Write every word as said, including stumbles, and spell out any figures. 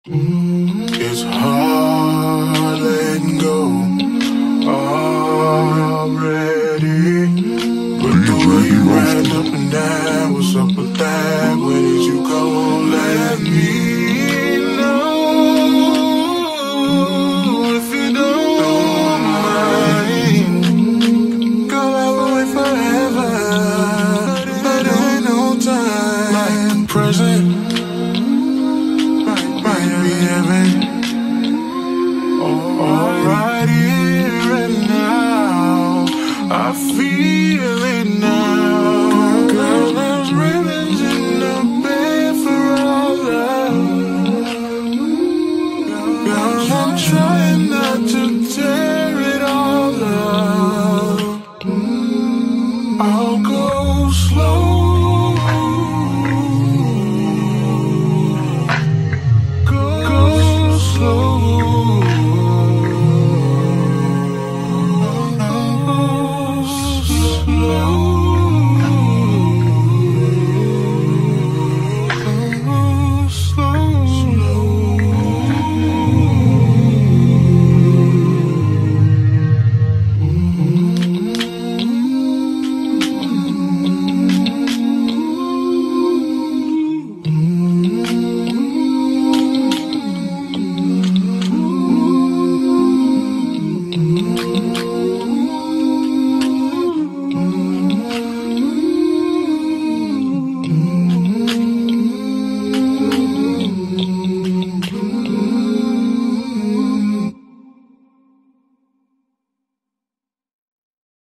It's hard letting go already, but the way you ran up and down, what's up with that? Where did you go? Let me know if you don't mind. Girl, I'll wait forever, but ain't no time like the present. Might be heaven.